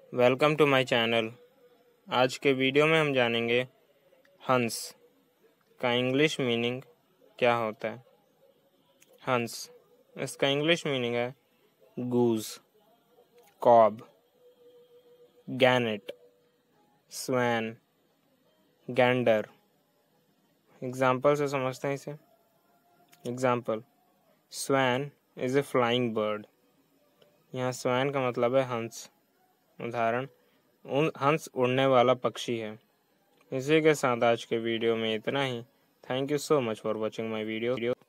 Welcome to my channel. आज के video में हम जानेंगे हंस का इंग्लिश मीनिंग क्या होता है। हंस, इसका इंग्लिश मीनिंग है goose, cob, gannet, swan, gander. Example से समझते हैं इसे। Example, swan is a flying bird. यहाँ स्वैन का मतलब है हंस। उदाहरण, हंस उड़ने वाला पक्षी है। इसी के साथ आज के वीडियो में इतना ही। Thank you so much for watching my video.